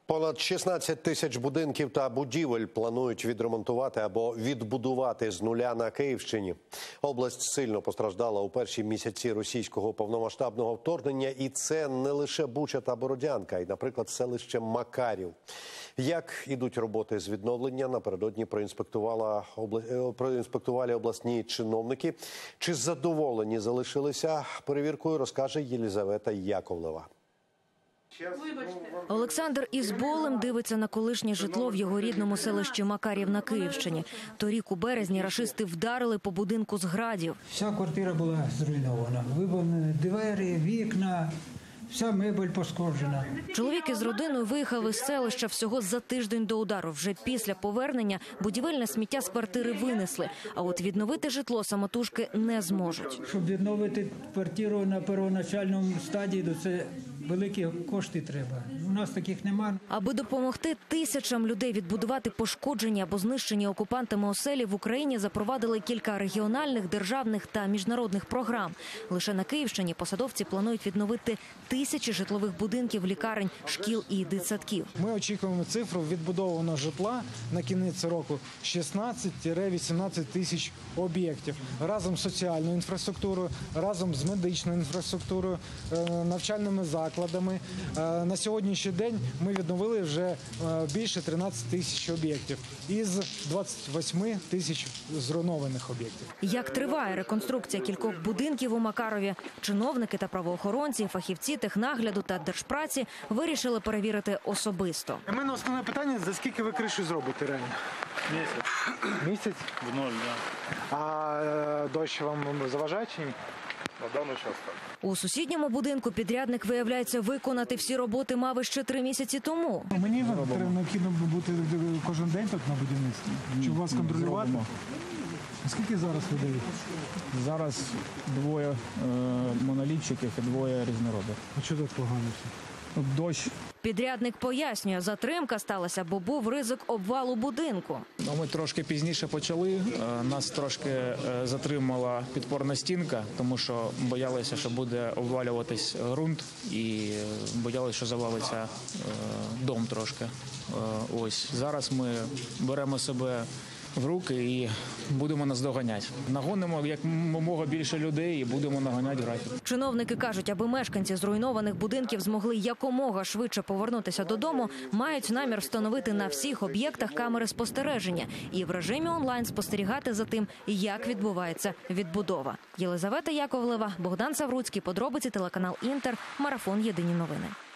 Понад 16 тисяч будинків та будівель планують відремонтувати або відбудувати з нуля на Київщині. Область сильно постраждала у перші місяці російського повномасштабного вторгнення. І це не лише Буча та Бородянка, а й, наприклад, селище Макарів. Як ідуть роботи з відновлення, напередодні проінспектували обласні чиновники. Чи задоволені залишилися перевіркою, розкаже Єлизавета Яковлева. Олександр із болем дивиться на колишнє житло в його рідному селищі Макарів на Київщині. Торік у березні рашисти вдарили по будинку з градів. Вся квартира була зруйнована. Вибивлені двері, вікна, вся мебель пошкоджена. Чоловік із родиною виїхав із селища всього за тиждень до удару. Вже після повернення будівельне сміття з квартири винесли. А от відновити житло самотужки не зможуть. Щоб відновити квартиру на первоначальному стадії, то це великі кошти треба. У нас таких немає. Аби допомогти тисячам людей відбудувати пошкоджені або знищені окупантами оселі, в Україні запровадили кілька регіональних, державних та міжнародних програм. Лише на Київщині посадовці планують відновити тисячі житлових будинків, лікарень, шкіл і дитсадків. Ми очікуємо цифру відбудованого житла на кінець року 16-18 тисяч об'єктів. Разом з соціальною інфраструктурою, разом з медичною інфраструктурою, навчальними закладами. На сьогоднішній день ми відновили вже більше 13 тисяч об'єктів із 28 тисяч зруйнованих об'єктів. Як триває реконструкція кількох будинків у Макарові, чиновники та правоохоронці, фахівці технагляду та держпраці вирішили перевірити особисто. У мене основне питання, за скільки ви кришу зробите реально? Місяць. Місяць? В ноль, да. А дощ вам заважає чи ні? На даний час так. У сусідньому будинку підрядник, виявляється, виконати всі роботи мав іще 3 місяці тому. Мені необхідно бути кожен день тут на будівництві, щоб вас контролювати. А скільки зараз людей? Зараз 2 монолітчиків і 2 різнородних. А що так погано все? Дощ. Підрядник пояснює, затримка сталася, бо був ризик обвалу будинку. Ми трошки пізніше почали, нас трошки затримала підпорна стінка, тому що боялися, що буде обвалюватись ґрунт і боялися, що завалиться дом трошки. Ось зараз ми беремо себе в руки і будемо наздоганяти. Нагонимо якомога більше людей і будемо наганяти графік. Чиновники кажуть, аби мешканці зруйнованих будинків змогли якомога швидше повернутися додому, мають намір встановити на всіх об'єктах камери спостереження і в режимі онлайн спостерігати за тим, як відбувається відбудова. Єлизавета Яковлева, Богдан Савруцький, подробиці, телеканал Інтер, марафон «Єдині новини».